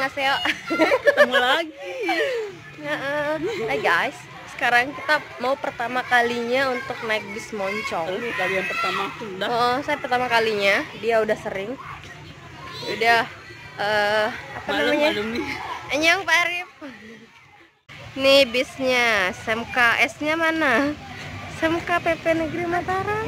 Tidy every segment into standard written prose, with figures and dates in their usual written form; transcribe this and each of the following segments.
Annyeonghaseyo. Ketemu lagi. Hai guys, sekarang kita mau pertama kalinya untuk naik bis moncong. Kalian pertama udah. Oh, saya pertama kalinya, dia udah sering. Udah apa namanya? Annyeong Pak Arif. Nih bisnya, SMKS-nya mana? SMK PP Negeri Mataram.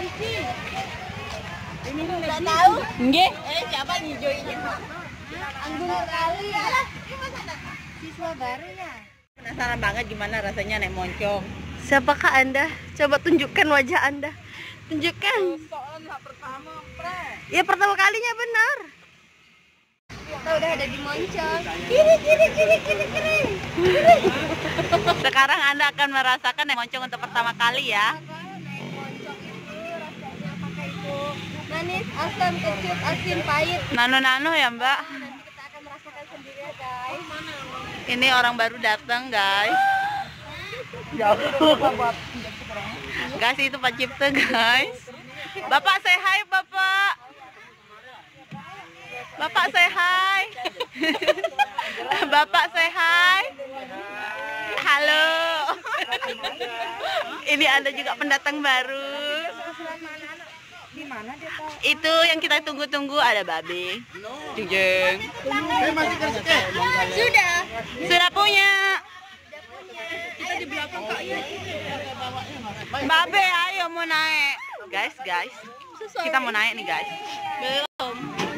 Ini nggak tahu. Nggih. Siapa nih joinnya? Anggun kali. Siswa baru ya. Penasaran banget gimana rasanya naik moncong. Siapakah Anda? Coba tunjukkan wajah Anda. Tunjukkan. Ya pertama kalinya benar. Kita udah ada di moncong. Kiri. Sekarang Anda akan merasakan naik moncong untuk pertama kali ya. Naik moncong itu rasanya pakai itu manis, asam, kecut, asin, pahit. Nano-nano ya Mbak. Nanti kita akan merasakan sendiri ya guys. Ini orang baru datang guys. Guys itu Pak Cipta guys. Bapak say hi Bapak. Bapak say hi. Bapak say hi. Halo. Ini ada juga pendatang baru. Itu yang kita tunggu-tunggu ada babe. Jujeng. Sudah punya. Kita di belakang Kak ya. Babe ayo mau naik. Guys. Kita mau naik nih guys. Belum.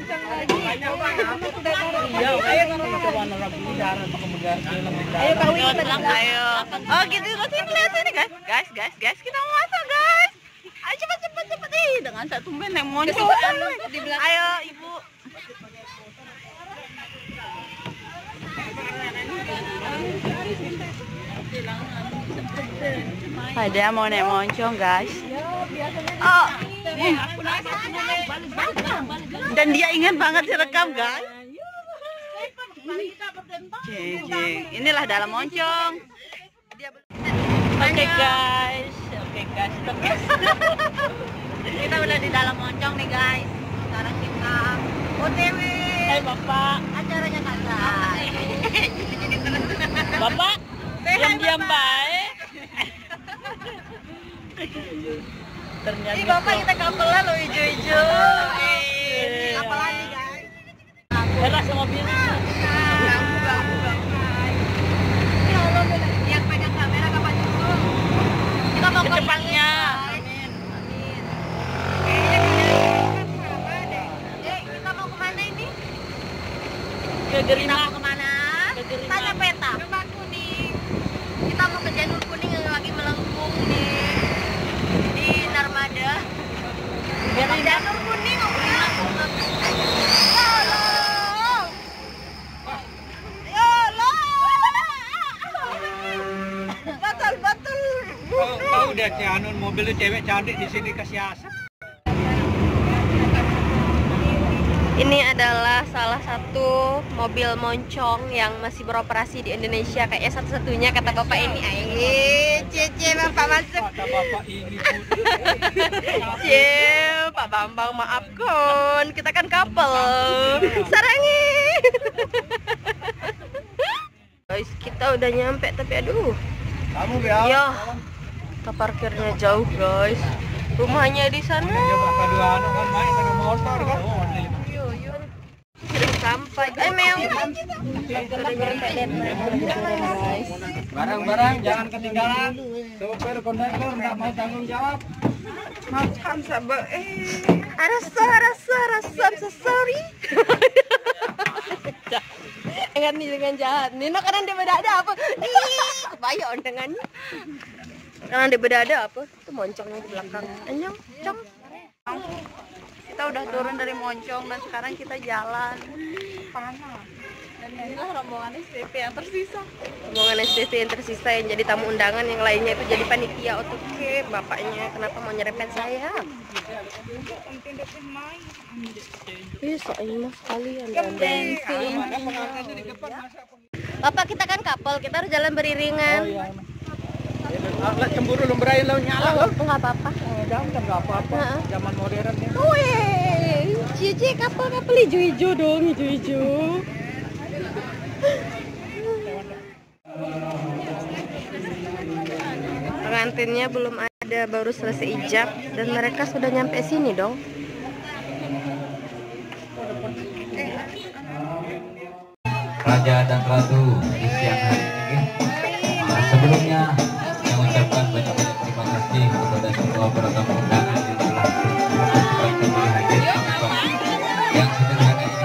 Ayo. Oh gitu sini lihat sini guys. Guys kita mau masuk guys. Ayo cepet. Ih, dengan saya tumben naik moncong. Ayo ibu. Ada mau naik moncong guys. Oh. Dan dia ingat banget direkam guys. Inilah dalam moncong. Oke guys. Kita udah di dalam moncong nih guys. Sekarang kita OTW. Hai Bapak. Acaranya kagak. Bapak. Diam baik. Ternyata. Ini Bapak kita kapelan loh hijau-hijau. Kapelan nih guys. Merah sama biru. Ya Allah, yang pegang kamera kapan dulu? Kita mau ke Cepatnya. Kita mau kemana ini? Ke Gerina. Kita mau kemana? Tanya peta. Ke Kuning. Kita mau ke Janur Kuning yang lagi melengkung di Narmada. Janur Kuning melengkung. Betul. Kau udah Cianun mobil cewek cantik di sini kasih asap. Ini adalah salah satu mobil moncong yang masih beroperasi di Indonesia, kayaknya satu-satunya kata bapak ini. Cie bapak masuk. Kata bapak ini. Cie Pak Bambang maafkan, kita kan couple. Sarangi. Guys, kita udah nyampe tapi aduh. Kamu biar. Ya, kita parkirnya jauh guys. Rumahnya di sana. Kedua anak kan main dengan motor kan. Sampai meong. Barang-barang jangan ketinggalan. Sopir kondektor nggak mau tanggung jawab. Makan sabar. Rasa, I'm so sorry. dengan jahat. Nino karena dia beda apa? Kebayang dengan. Karena dia beda apa? Itu moncongnya di belakang. Anyong, cong. Kita udah turun dari moncong dan sekarang kita jalan. Panas. Dan inilah rombongan STP yang tersisa. Rombongan STP yang tersisa yang jadi tamu undangan, yang lainnya itu jadi panitia otoke. Bapaknya kenapa mau nyerempet saya? Bisa ini sekalian dancing. Bapak kita kan couple, kita harus jalan beriringan. Alat cemburu lumbrahin lo nyala. Oh, nggak apa-apa. Jangan nggak apa-apa. Zaman modern ya. Wih, cici kapal hijau-hijau dong, hijau-hijau. kantinnya belum ada, baru selesai ijab dan mereka sudah nyampe sini dong. Raja dan Ratu di siang hari ini. Sebelumnya saya ucapkan banyak-banyak terima kasih kepada semua para tamu undangan yang telah berkenan hadir di tempat yang sederhana ini.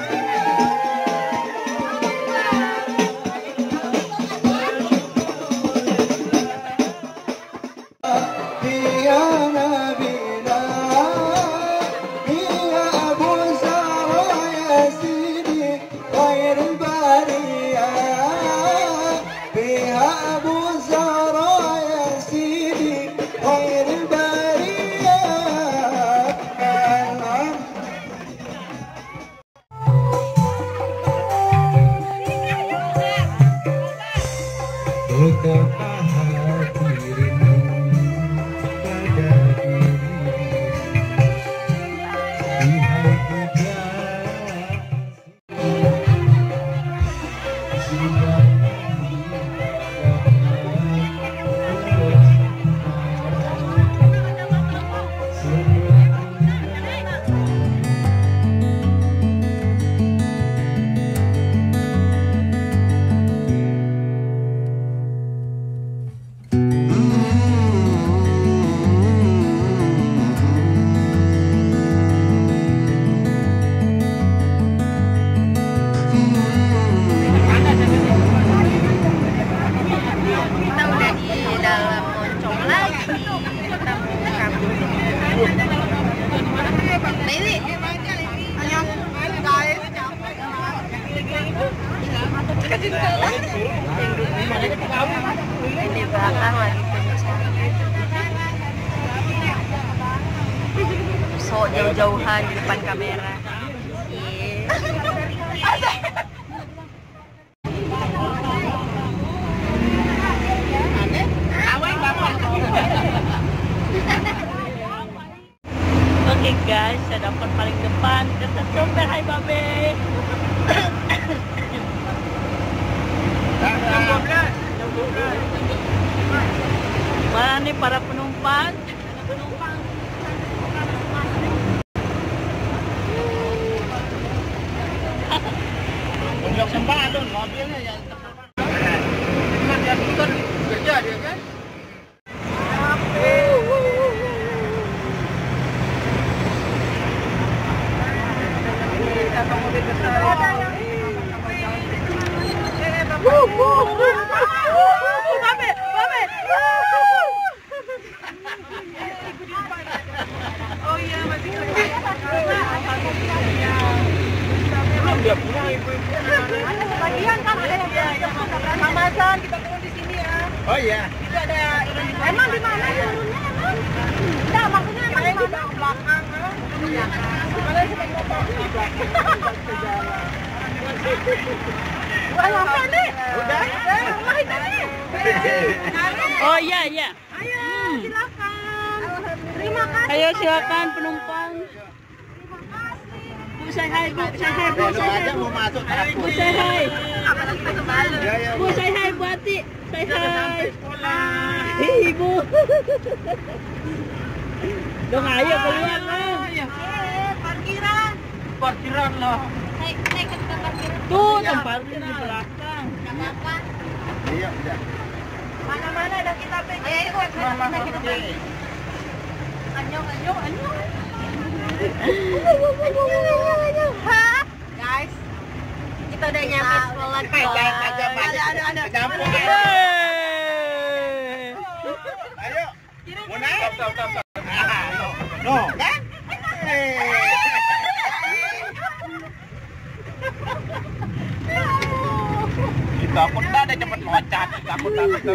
Di belakang lagi kencang. So jauh-jauhan di depan kamera. Oke guys, saya dapat paling depan. Dekat dompet, hai babe. Mana nih para penumpang? Untuk sembah tuh mobilnya yang dia putar kerja dia kan. Bagian kan ada Amazon, kita turun di sini ya. Oh iya. Itu ada emang di mana turunnya emang? Enggak, maksudnya emang di belakang. Mana sih motor di belakang? Apa nih? Udah. Rumah itu nih. Oh iya iya. Ayo, silakan. Terima kasih. Ayo silakan penumpang. Bu, say hi, Bu. Say hi, Bu. Say hi, Bu. Bu, say hi. Bu, say hi, Bu Ati. Say hi. Ibu. Dong, ayo keluar dong. Parkiran. Parkiran loh. Naik ke tempat parkiran. Tuh, tempat di belakang. Enggak apa-apa. Iya, udah. Mana-mana ada kita pengen. Ayo ikut. Mana kita pengen. Anyong. Guys, kita udah nyampe sekolah. Ada. Campur. Ayo. Mau naik? Stop. No, kan? Takut dah ada cepet loncat, takut.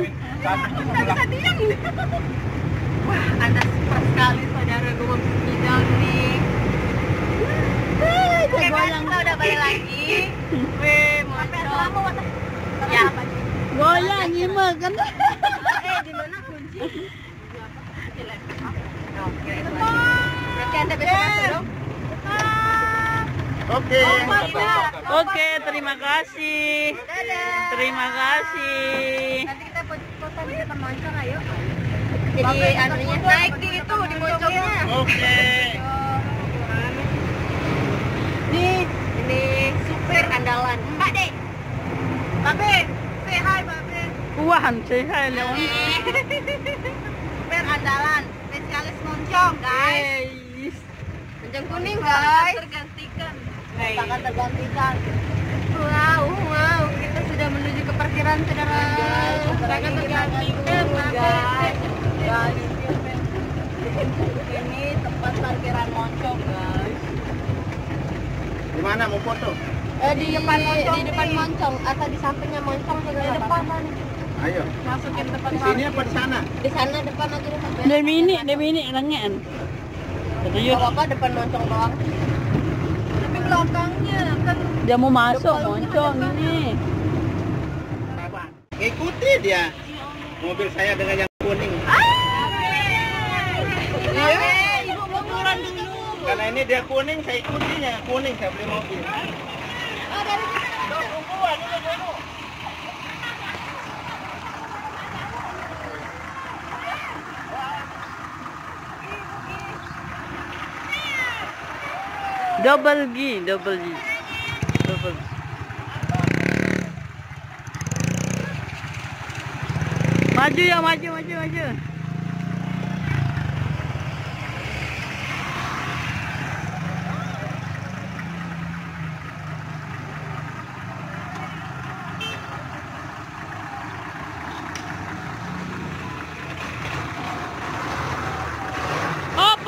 Wah, Anda super sekali saudara, gue mau bidang nih. Goyang kita udah balik lagi. Weh, mau Ya. Goyang gimana kan? Di mana kunci? Berarti Anda besok dong. Oke. Oke, terima kasih. Dadah. Terima kasih. Nanti kita foto di depan lonceng, ayo. jadi anunya naik di itu di moncongnya. Oke. Ini supir andalan Mbak De. Babe, say hi Babe. Wah, say hi Leon. Supir andalan, spesialis moncong guys. Moncong kuning guys. Tergantikan. Hey. Akan tergantikan. Wow, kita sudah menuju ke parkiran saudara. Akan tergantikan guys. Guys, ini tempat parkiran moncong guys. Di mana mau foto? Di depan moncong atau di sampingnya moncong saudara. Di depan. Ayo. Masukin tempat Di sini apa di sana? Di sana depan aja depan. Demi lengan. Kata Gak apa-apa depan moncong doang. Tapi belakangnya kan dia mau masuk moncong ini. Ngikuti dia mobil saya dengan yang kuning. Ibu mau turun dulu. Karena ini dia kuning, saya ikutinya kuning, saya beli mobil. Double G. Maju ya, maju. Up.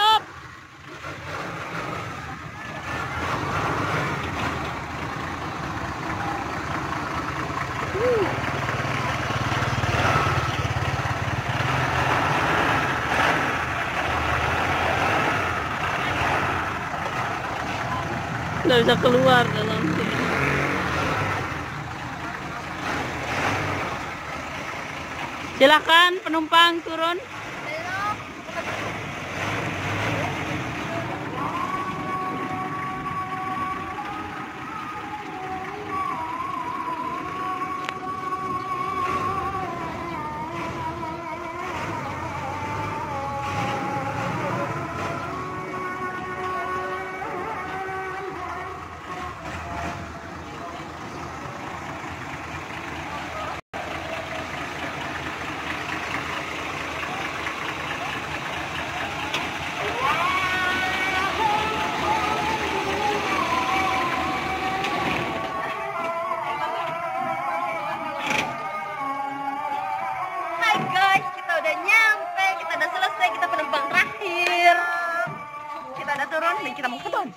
Nggak bisa keluar dalam sini. Silakan penumpang turun. Hai guys, kita udah nyampe, kita udah selesai, kita penumpang terakhir. Kita udah turun dan kita mau ke Kebon.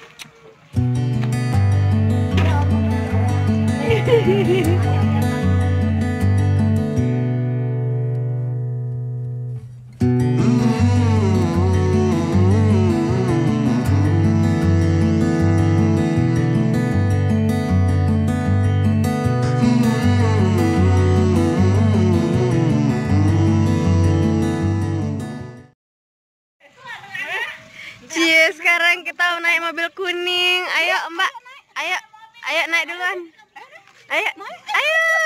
Cie, sekarang kita naik mobil kuning. Ayo Mbak, ayo naik duluan. Ayo.